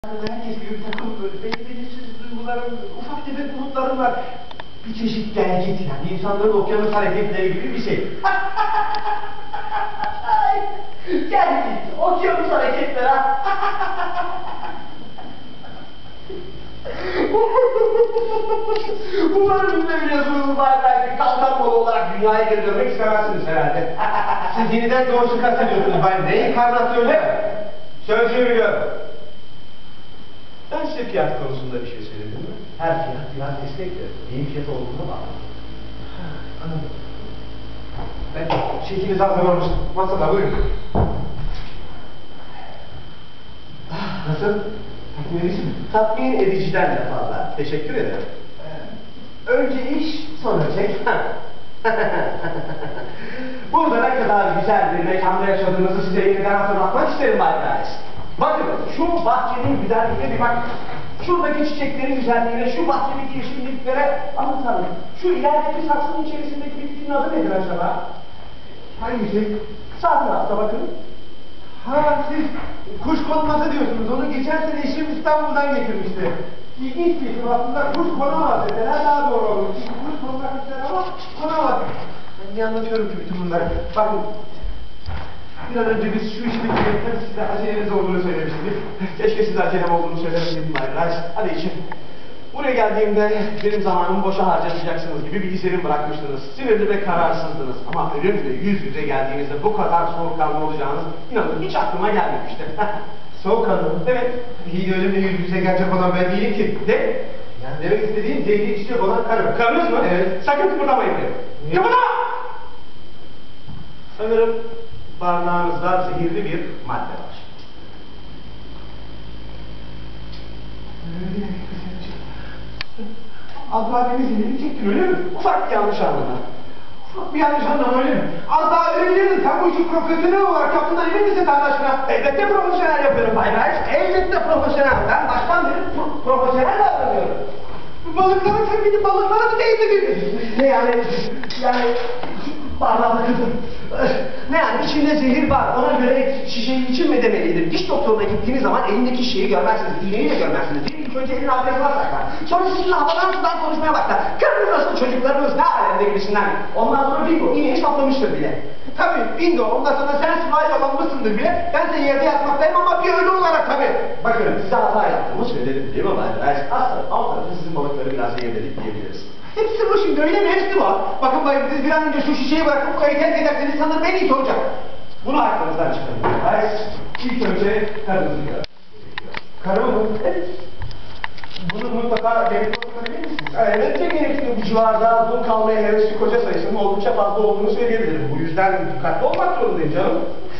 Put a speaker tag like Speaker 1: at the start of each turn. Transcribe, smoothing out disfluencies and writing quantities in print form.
Speaker 1: Herkes gibi bir takım böyle belirsiz duygularım, ufak tefek umutlarım var. Bir çeşit gel git yani insanların okyanus hareketleri gibi bir şey. Gel git, okyanus hareketleri ha. Umarım ne biliyorsunuz belki kalkan kolu olarak dünyaya geri dönmek istemezsiniz herhalde.
Speaker 2: Siz yeniden doğuşu kastediyorsunuz. Ben reenkarnasyonu sözcüğü biliyorum.
Speaker 1: Ben size fiyat konusunda bir şey söyledim mi? Her fiyat biraz destektir. Neyin fiyatı olduğuna bağlı.
Speaker 2: Anladım. Ben çekinizi hazırlamış. Masada buyurun. Nasıl? Tatmin edici mi?
Speaker 1: Tatmin ediciden de fazla. Teşekkür ederim. Önce iş, sonra çek. Burada ne kadar güzel bir mekanda yaşadığınızı size yeniden hatırlatmak isterim Bay Price. Bakın şu bahçenin güzelliğine bir bakın. Şuradaki çiçeklerin güzelliğine, şu bahçedeki yeşilliklere aman tanrım. Şu ilerideki saksının içerisindeki bitkinin adı nedir acaba?
Speaker 2: Hangisi?
Speaker 1: Sağ tarafta bakın.
Speaker 2: Ha siz kuş konması diyorsunuz. Onu geçen sene eşim İstanbul'dan getirmişti. İlginç bir isim aslında. Kuş konamaz deseler daha doğru olur. Çünkü kuş konmak ister ama konamaz. Ben niye anlatıyorum ki bütün bunları? Bakın. Bir an önce biz şu işi bitirelim. Size aceleniz olduğunu söylemiştiniz.
Speaker 1: Keşke size acelem olduğunu söylemeseydim Bay Price. Hadi için. Buraya geldiğimde benim zamanımı boşa harcatacaksınız gibi bir izlenim bırakmıştınız. Sinirli ve kararsızdınız. Ama ölümle yüz yüze geldiğinizde bu kadar soğukkanlı olacağınız inanın hiç aklıma gelmemişti.
Speaker 2: Soğukkanlı mı?
Speaker 1: Evet.
Speaker 2: İyi de ölümle yüz yüze gelecek olan ben değilim ki.
Speaker 1: Ne?
Speaker 2: Yani demek istediğim zehri içecek olan karım.
Speaker 1: Karınız mı?
Speaker 2: Evet.
Speaker 1: Sakın kıpırdamayın diyor. Kıpırdama! Sanırım bardağınızda zehirli bir madde var.
Speaker 2: Az daha beni zehirli çektin öyle mi?
Speaker 1: Ufak bir yanlış anlama.
Speaker 2: Ufak bir yanlış anlama öyle mi? Az daha ölebilirdin. Sen bu işi profesyonel olarak yaptığından emin misin kardeşine?
Speaker 1: Elbette profesyonel yapıyorum Bay Price. Elbette profesyonel. Ben baştan beri profesyonel davranıyorum.
Speaker 2: Balıklara sen bir de balıklara mı değmedin?
Speaker 1: Ne yani? Pardon kızım. Ne yani içinde zehir var. Ona göre şişeyi için mi demeliydim? Diş doktoruna gittiğiniz zaman elindeki şişeyi görmezsiniz. İğneyi de görmezsiniz. Değil mi? İlk önce elini arkasına saklar. Sonra sizinle havadan sudan konuşmaya başlar. Karınız nasıl, çocuklarınız ne alemde gibisinden. Ondan sonra bingo iğneyi saplamıştır bile.
Speaker 2: Tabii bingo. Ondan sonra sen sıvayla alınmışsındır bile. Ben senin yerde yatmaktayım ama bir ölü olarak tabii.
Speaker 1: Bakın size hata yaptığımı söyledim değil mi Bay? Alt tarafı sizin balıkları biraz zehirledik diyebiliriz.
Speaker 2: Hepsi bu şimdi öyle mi? Hepsi var. Bakın bayım siz bir an önce şu şişeyi bırakıp burayı terk ederseniz sanırım en iyisi olacak.
Speaker 1: Bunu aklınızdan çıkarın. Hayır. İlk önce karınızı gör.
Speaker 2: Karımı mı?
Speaker 1: Evet.
Speaker 2: Bunu mutlaka devlet okutabilir misiniz?
Speaker 1: Elbette gerekli bu civarda dul kalmaya hevesli koca sayısının oldukça fazla olduğunu söyleyebilirim. Bu yüzden dikkatli olmak zorundayım canım.